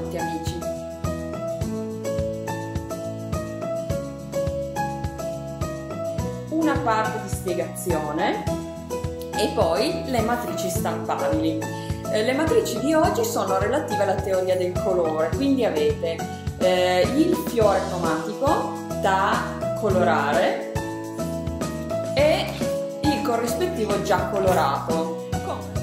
buonanotte amici. Una parte di spiegazione e poi le matrici stampabili. Le matrici di oggi sono relative alla teoria del colore, quindi avete il fiore cromatico da colorare e il corrispettivo già colorato.